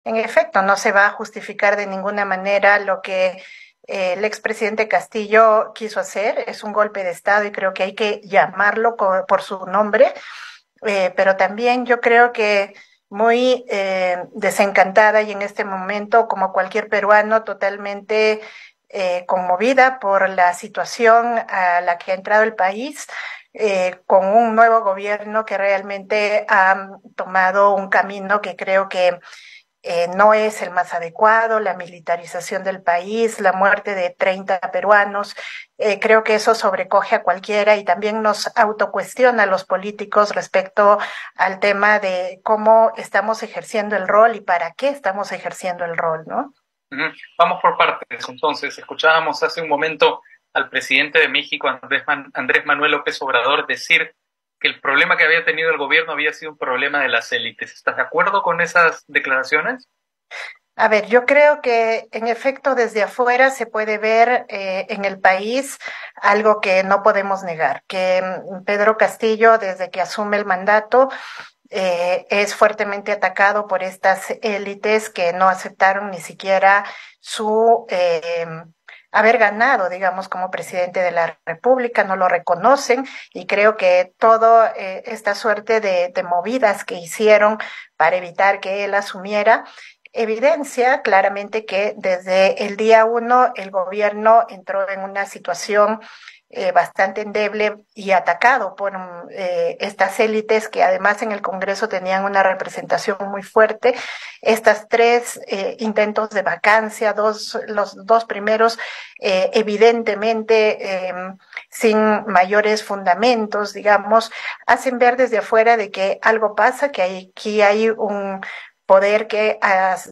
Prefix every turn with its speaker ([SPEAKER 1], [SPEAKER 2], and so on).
[SPEAKER 1] En efecto, no se va a justificar de ninguna manera lo que el expresidente Castillo quiso hacer. Es un golpe de Estado y creo que hay que llamarlo por su nombre. Pero también yo creo que muy desencantada y en este momento, como cualquier peruano, totalmente conmovida por la situación a la que ha entrado el país, con un nuevo gobierno que realmente ha tomado un camino que creo que no es el más adecuado, la militarización del país, la muerte de 30 peruanos. Creo que eso sobrecoge a cualquiera y también nos autocuestiona a los políticos respecto al tema de cómo estamos ejerciendo el rol y para qué estamos ejerciendo el rol, ¿no?
[SPEAKER 2] Ujú. Vamos por partes. Entonces, escuchábamos hace un momento al presidente de México, Andrés Manuel López Obrador, decir que el problema que había tenido el gobierno había sido un problema de las élites. ¿Estás de acuerdo con esas declaraciones?
[SPEAKER 1] A ver, yo creo que en efecto desde afuera se puede ver en el país algo que no podemos negar, que Pedro Castillo, desde que asume el mandato, es fuertemente atacado por estas élites que no aceptaron ni siquiera su haber ganado, digamos, como presidente de la República, no lo reconocen y creo que toda esta suerte de movidas que hicieron para evitar que él asumiera evidencia claramente que desde el día uno el gobierno entró en una situación bastante endeble y atacado por estas élites que además en el Congreso tenían una representación muy fuerte. Estas tres intentos de vacancia, los dos primeros evidentemente sin mayores fundamentos, digamos, hacen ver desde afuera de que algo pasa, que aquí hay un poder que